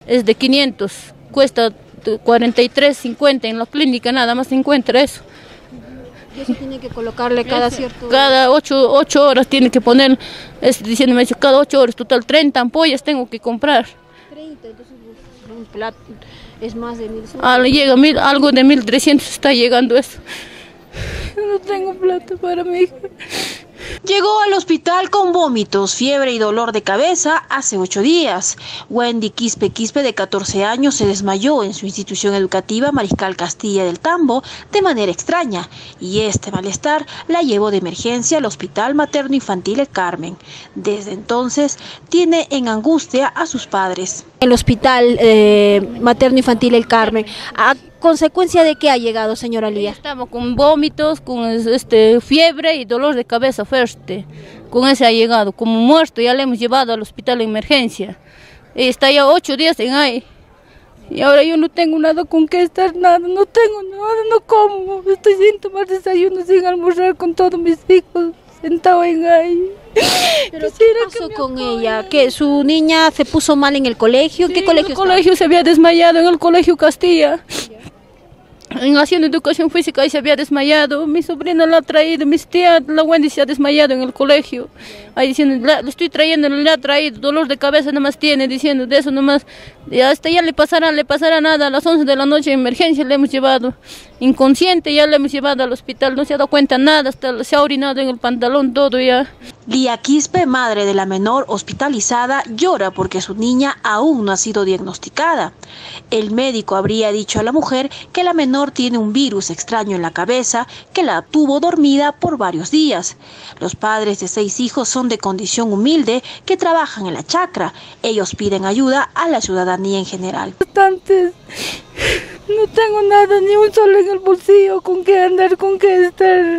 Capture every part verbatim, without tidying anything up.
Es de quinientos, cuesta cuarenta y tres cincuenta, en la clínica nada más se encuentra eso. Y eso tiene que colocarle cada cierto... Cada ocho, ocho horas tiene que poner, es diciendo, me ha dicho, cada ocho horas, total treinta ampollas tengo que comprar. treinta, entonces un plato es más de mil. Ah, le llega mil, algo de mil trescientos está llegando eso. No tengo plata para mi hija. Llegó al hospital con vómitos, fiebre y dolor de cabeza hace ocho días. Wendy Quispe Quispe, de catorce años, se desmayó en su institución educativa Mariscal Castilla del Tambo de manera extraña, y este malestar la llevó de emergencia al Hospital Materno Infantil El Carmen. Desde entonces tiene en angustia a sus padres. El Hospital eh, Materno Infantil El Carmen, ¿a consecuencia de qué ha llegado, señora Lía? Estamos con vómitos, con este, fiebre y dolor de cabeza fuerte. Con ese ha llegado, como muerto, ya le hemos llevado al hospital de emergencia. Está ya ocho días en ahí. Y ahora yo no tengo nada con qué estar, nada, no tengo nada, no como. Estoy sin tomar desayuno, sin almorzar con todos mis hijos, sentado en ahí. ¿Pero qué pasó con ella? ¿Que su niña se puso mal en el colegio? ¿En Sí, qué colegio en el estaba? colegio se había desmayado, en el colegio Castilla. En haciendo educación física y se había desmayado. Mi sobrina la ha traído, mis tías, la Wendy se ha desmayado en el colegio. Ahí diciendo, le estoy trayendo, le ha traído, dolor de cabeza nomás tiene, diciendo de eso nomás. Y hasta ya le pasará, le pasará nada. A las once de la noche en emergencia le hemos llevado. Inconsciente ya le hemos llevado al hospital, no se ha dado cuenta nada, hasta se ha orinado en el pantalón todo ya. Lía Quispe, madre de la menor hospitalizada, llora porque su niña aún no ha sido diagnosticada. El médico habría dicho a la mujer que la menor tiene un virus extraño en la cabeza que la tuvo dormida por varios días. Los padres de seis hijos son de condición humilde que trabajan en la chacra. Ellos piden ayuda a la ciudadanía en general. Bastantes. No tengo nada, ni un solo en el bolsillo, con qué andar, con qué estar.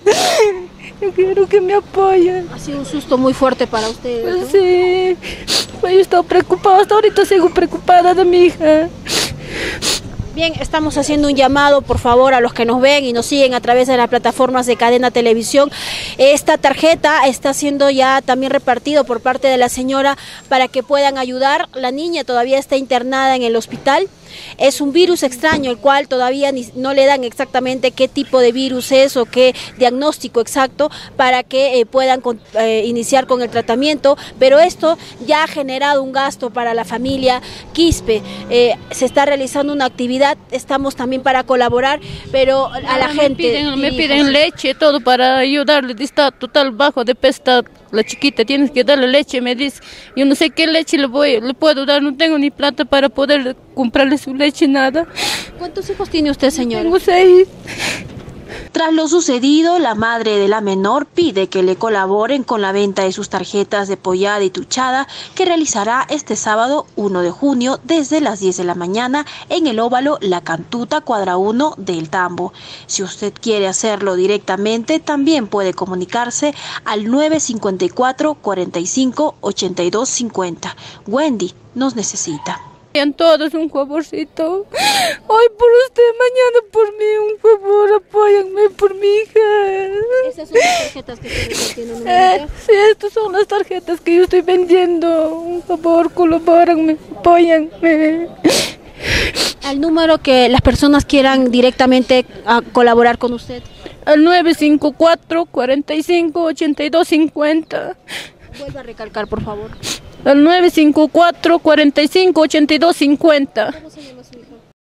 Yo quiero que me apoyen. Ha sido un susto muy fuerte para ustedes, ¿no? Pues sí, yo he estado preocupada, hasta ahorita sigo preocupada de mi hija. Bien, estamos haciendo un llamado, por favor, a los que nos ven y nos siguen a través de las plataformas de Cadena Televisión. Esta tarjeta está siendo ya también repartido por parte de la señora para que puedan ayudar. La niña todavía está internada en el hospital. Es un virus extraño, el cual todavía ni, no le dan exactamente qué tipo de virus es o qué diagnóstico exacto para que eh, puedan con, eh, iniciar con el tratamiento, pero esto ya ha generado un gasto para la familia Quispe. Eh, se está realizando una actividad, estamos también para colaborar, pero a la me gente... Piden, me piden leche, todo para ayudarle, está total bajo de peso, la chiquita, tienes que darle leche, me dice. Yo no sé qué leche le, voy, le puedo dar, no tengo ni plata para poder comprarle su leche, nada. ¿Cuántos hijos tiene usted, señora? Tengo seis. Tras lo sucedido, la madre de la menor pide que le colaboren con la venta de sus tarjetas de pollada y tuchada que realizará este sábado uno de junio desde las diez de la mañana en el óvalo La Cantuta, cuadra uno del Tambo. Si usted quiere hacerlo directamente, también puede comunicarse al nueve cinco cuatro, cuarenta y cinco, ochenta y dos cincuenta. Wendy nos necesita. Todos un favorcito. Hoy por usted, mañana por mí, un favor, apóyanme por mi hija. ¿Esas son las tarjetas que ustedes tienen? Eh, sí, estas son las tarjetas que yo estoy vendiendo. Un favor, colabórenme, apóyanme. Al número que las personas quieran directamente a colaborar con usted. Al nueve cinco cuatro, cuarenta y cinco, ochenta y dos cincuenta. Vuelva a recalcar, por favor. Al nueve cinco cuatro, cuarenta y cinco, ochenta y dos cincuenta. ¿Cómo se llama su hija?